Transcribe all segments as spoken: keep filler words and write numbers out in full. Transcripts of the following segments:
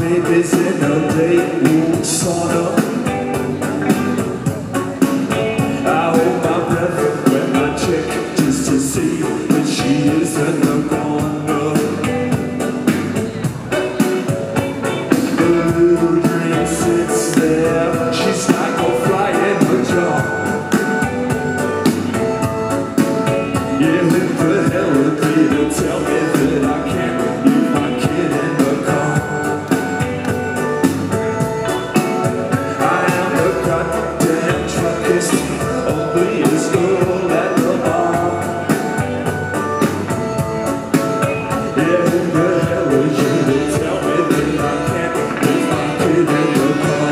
baby's in a day-old sauna. I hold my breath when I check just to see that she is in the corner. The little dream sits there, she's like a fly in her jaw. Yeah, let the hell it be to tell me that I can't leave my kid in the car. I am the goddamn truckist, ugliest girl at the bar. Yeah, who the hell is you to tell me that I can't leave my kid in the car?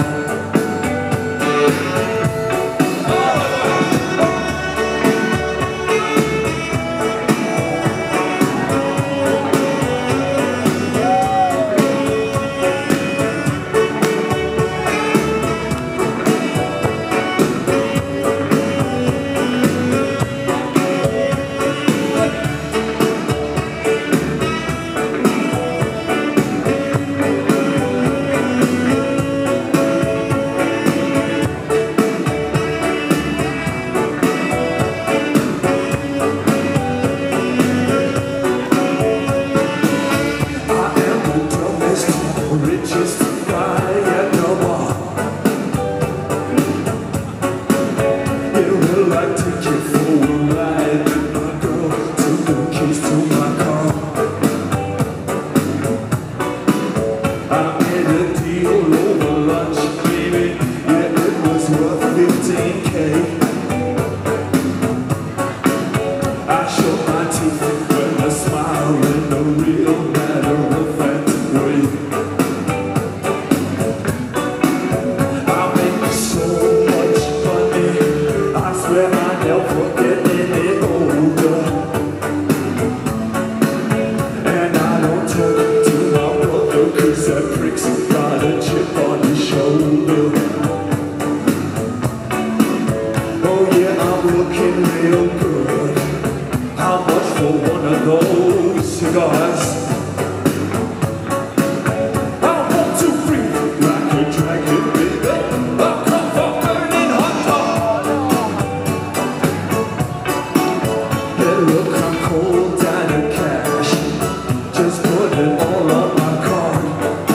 Richest guy at the bar. Yeah, well, I take you for a ride with my girl, took the keys to my car. I made a deal over lunch, baby. Yeah, it was worth fifteen K. I showed my teeth when I smiled in a real matter-of-fact way. I never get any older, and I don't talk to my brother, cause that prick's got a chip on his shoulder. Oh yeah, I'm looking real good. How much for one of those cigars? I'm one, two, three, like a dragon, baby. I'll come for burning hot dog. Look, I'm cold out of cash, just put it all on my card.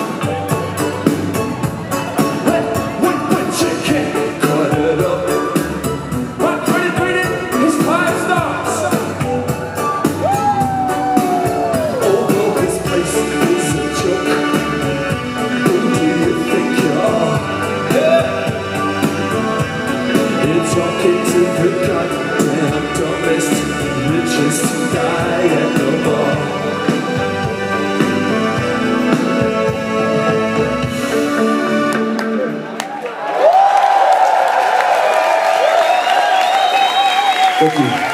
Wait, wait, wait, you can't cut it up. My credit rating is five stars. Although this place is a joke, who do you think you are? Yeah. You're talking to the goddamn dumbest, richest guy at the bar. Thank you.